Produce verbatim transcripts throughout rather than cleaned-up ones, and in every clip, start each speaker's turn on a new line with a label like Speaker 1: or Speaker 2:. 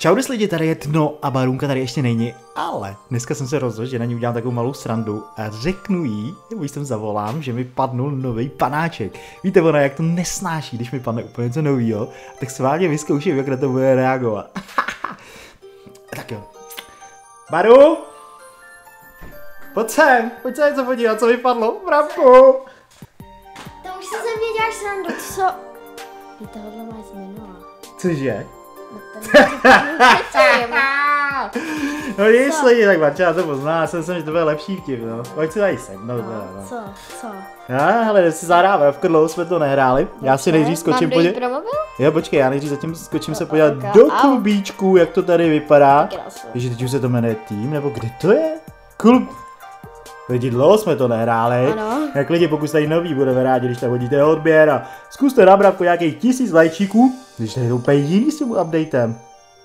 Speaker 1: Čau lidi, tady je Dno a Barunka tady ještě není, ale dneska jsem se rozhodl, že na ní udělám takovou malou srandu a řeknu jí, nebo jsem zavolám, že mi padnul nový panáček. Víte, ona jak to nesnáší, když mi padne úplně něco novýho, tak s vámi vyzkouším, jak na to bude reagovat. Tak jo. Baru! Pojď sem, pojď se něco podívat, co mi padlo, bravku!
Speaker 2: To už se ze mě děláš srandu, co? Ty tohle máš změnila.
Speaker 1: Cože?
Speaker 2: No
Speaker 1: No nic lidi, tak Barča to pozná, já jsem si, že to bude lepší vtip, no. Pojď si tady sem, no,
Speaker 2: no,
Speaker 1: no, no.
Speaker 2: Co? Co?
Speaker 1: Já, hele, si zahráme, v dlouho jsme to nehráli, já si nejdřív skočím podívat. Jo, počkej, já nejdřív zatím skočím se podívat do klubíčku, jak to tady vypadá. Ježi, teď už se to jmenuje tým, nebo kde to je? Klub. Lidi, dlouho jsme to nehráli. Ano. Jak lidi, pokud jste nový, budeme rádi, když tam hodíte odběr a zkuste nabrat po nějakých tisíc lajčíků, když to je úplně jiný s tím updatem.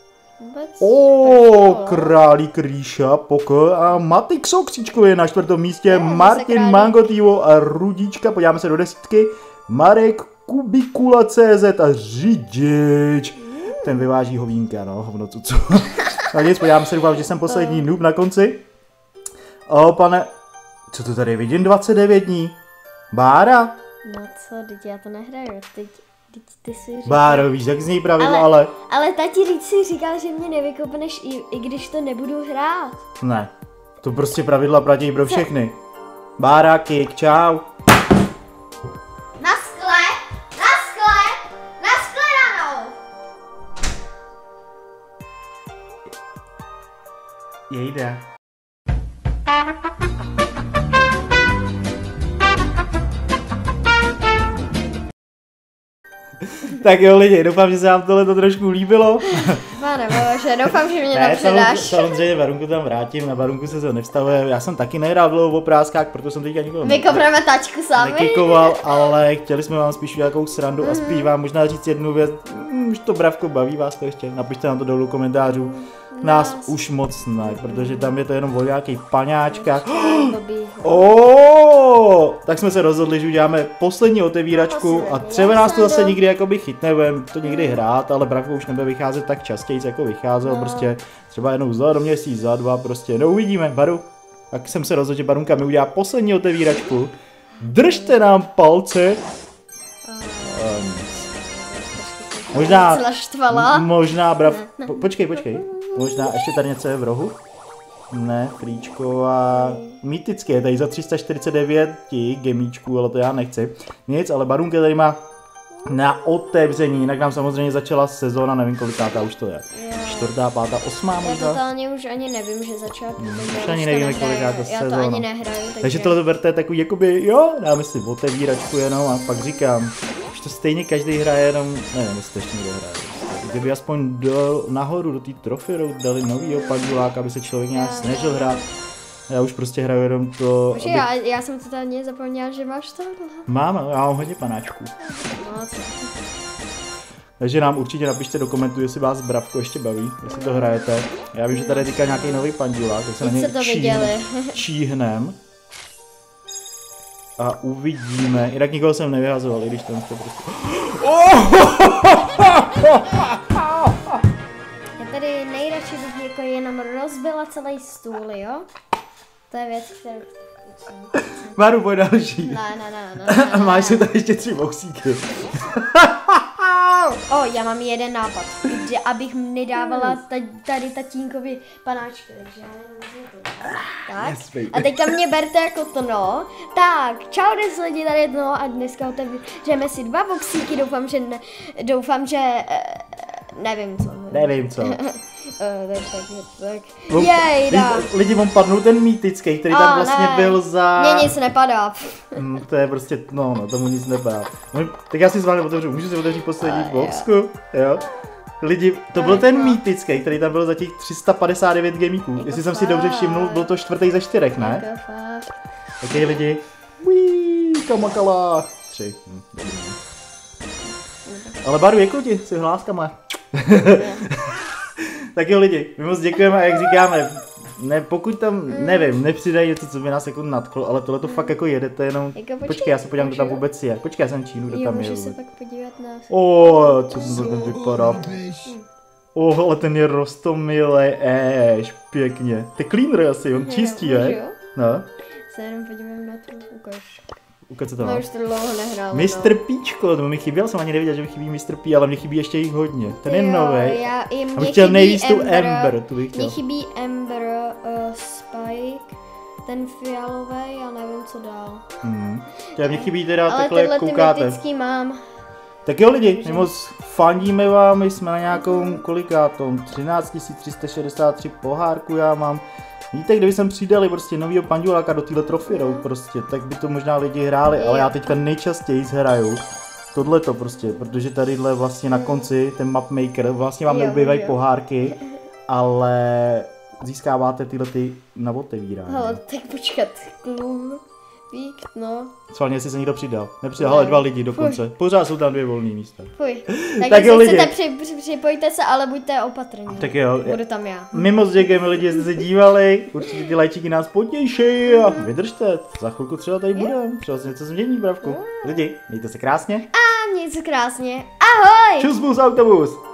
Speaker 1: O, králík Ríša, Pokl a Matik Sokříčko je na čtvrtém místě, je, Martin Mangotivo a Rudička, podíváme se do desítky, Marek Kubikula C Z a Řidič. Mm. Ten vyváží hovínka, no, hovno cucu. Tak nic, podíváme se, doufám, že jsem poslední noob na konci. O, pane, co to tady vidím, dvacet devět dní? Bára?
Speaker 2: No co, teď já to nehraju, teď, teď ty si říkal...
Speaker 1: Báro, víš, jak z něj pravidlo, ale...
Speaker 2: Ale, ale tati říct si říkal, že mě nevykopneš, i, i když to nebudu hrát.
Speaker 1: Ne, to prostě pravidla platí pro všechny. Bára, kick, čau.
Speaker 2: Na skle, na skle, na shledanou.
Speaker 1: Jejde. Tak jo lidi, doufám, že se vám tohle to trošku líbilo.
Speaker 2: Pane bože, doufám, že mě
Speaker 1: ne,
Speaker 2: nepředáš.
Speaker 1: Samozřejmě Barunku tam vrátím, na Barunku se to nevstavuje. Já jsem taky nehrál dlouho o práskách, proto jsem teďka nikoho
Speaker 2: vykopneme tačku sami.
Speaker 1: Nekikoval, ale chtěli jsme vám spíš nějakou srandu mm-hmm. a spíš vám možná říct jednu věc. Už to bravko baví vás to ještě, napište nám to dolů v komentářů. Nás, Nás už moc ne, protože tam je to jenom o nějakých paňáčkách. Oh, tak jsme se rozhodli, že uděláme poslední otevíračku a třeba nás to zase nikdy jakoby chytne, budeme to někdy hrát, ale bravko už nebude vycházet tak častěji, jako vycházel, no. Prostě třeba jednou za do měsíc, za dva, prostě, no uvidíme, Baru. Tak jsem se rozhodl, že Barunka mi udělá poslední otevíračku. Držte nám palce. Um, možná, možná brav, po, počkej, počkej. Možná ještě tady něco je v rohu? Ne, Fríčko a mýtické je tady za tři sta čtyřicet devět gemíčků, ale to já nechci. Nic, ale Barunka tady má na otevření, jinak nám samozřejmě začala sezóna, nevím kolikátá už to je. Čtvrtá, pátá, osmá možná?
Speaker 2: Já totálně už ani nevím, že začala.
Speaker 1: Už ani nevím, kolikátá sezóna.
Speaker 2: Já to ani nehraju. Takže,
Speaker 1: takže tohle berte takový jakoby, jo, dáme si otevíračku jenom a pak říkám, už to stejně každý hraje jenom, nevím, jestli to ještě někdo hraje. Kdyby aspoň do, nahoru do té Trophy Road dali novýho panduláka, aby se člověk nějak snažil hrát. Já už prostě hraju jenom to...
Speaker 2: Aby... Já, já jsem totálně zapomněla, že máš tohle.
Speaker 1: Mám, já mám hodně panáčků.
Speaker 2: No, co?
Speaker 1: Takže nám určitě napište do komentů, jestli vás bravko ještě baví, jestli to hrajete. Já vím, že tady teďka nějaký nový pandulák, tak se na něj číhnem, číhnem. A uvidíme, jinak nikoho jsem nevyhazoval, i když tam to prostě...
Speaker 2: Já tady nejradši bych jako jenom rozbila celý stůl, jo? To je věc, kterou...
Speaker 1: Maru, pojď další.
Speaker 2: Ne, ne, ne, ne, ne, ne.
Speaker 1: Máš si tady ještě tři boxíky.
Speaker 2: O, já mám jeden nápad, že abych nedávala tady tatínkovi panáčky, takže já nevím, to. Tak, a teďka mě berte jako to no. Tak, čau dnes lidi, tady no a dneska otevřeme si dva boxíky, doufám, že ne, doufám, že nevím co.
Speaker 1: Nevím co.
Speaker 2: tak, tak, tak. Jejda.
Speaker 1: Lidi, vám padnul ten mýtický, který tam vlastně ne. byl za...
Speaker 2: Mně nic nepadá.
Speaker 1: Mm, to je prostě, no, no, tomu nic nepadá. Tak já si s vámi otevřu, můžu si otevřít poslední boxku, jo? Lidi, to byl ten mýtický, který tam byl za těch tři sta padesát devět gemíků. Jestli jsem si dobře všimnul, byl to čtvrtý ze čtyřech, ne? Ok, lidi. Uiii, kamakala. Tři. Hm, ale Baru, jako ti, si hláskama. Tak jo lidi, my moc děkujeme a jak říkáme, ne, pokud tam, nevím, nepřidají něco, co by nás jako nadchlo, ale tohle to fakt jako jedete jenom, jako počkej, počkej, já se podívám, kdo tam vůbec je, počkej, já jsem Čínu, kdo
Speaker 2: jo,
Speaker 1: tam je.
Speaker 2: Jo, můžu se pak podívat na...
Speaker 1: O, co to tam vypadá. Oh, ale ten je rostomilej, éž, pěkně. To je cleaner asi, on čistí, je? No.
Speaker 2: Se jenom podívám na to, ukaž.
Speaker 1: Ukaž, co to
Speaker 2: no,
Speaker 1: má.
Speaker 2: už to dlouho nehrál.
Speaker 1: mistr Píčko, to mi chyběl, jsem ani nevěděl, že mi chybí mistr P, ale mě chybí ještě jich hodně. Ten je novej.
Speaker 2: Já i mě
Speaker 1: a bych chtěl
Speaker 2: chybí
Speaker 1: nejvíc tu
Speaker 2: Ember,
Speaker 1: Ember, tu bych chtěl.
Speaker 2: Mně chybí Ember, uh, Spike, ten fialový, já nevím co dál.
Speaker 1: Hmm. Mě chybí teda
Speaker 2: ale
Speaker 1: takhle, jak koukáte.
Speaker 2: Ale tyhle mám.
Speaker 1: Tak jo lidi, my moc fandíme vám, my jsme na nějakou kolikátom, třináct tisíc tři sta šedesát tři pohárku já mám. Víte, kdyby sem přidali prostě novýho panduláka do téhle trophy road prostě, tak by to možná lidi hráli, ale já teďka nejčastěji hraju tohleto prostě, protože tadyhle vlastně na konci, ten mapmaker, vlastně vám neubývají pohárky, ale získáváte tyhle ty na otevírání.
Speaker 2: Hele, tak počkat, klub, vík, no.
Speaker 1: Schválně, jestli se někdo přidal. Nepřidal, ale dva lidi dokonce. Fuj. Pořád jsou tam dvě volné místa.
Speaker 2: Fuj. Tak,
Speaker 1: tak
Speaker 2: jestli chcete, při, při, připojte se, ale buďte opatrní.
Speaker 1: Tak jo.
Speaker 2: Budu tam já.
Speaker 1: My moc děkujeme lidi, že jste se dívali. Určitě ty lajčíky nás potěší a vydržte. Za chvilku třeba tady budeme. Třeba se něco změní, bravku. Lidi, mějte se krásně.
Speaker 2: A mějte se krásně. Ahoj!
Speaker 1: Čus, bus, autobus.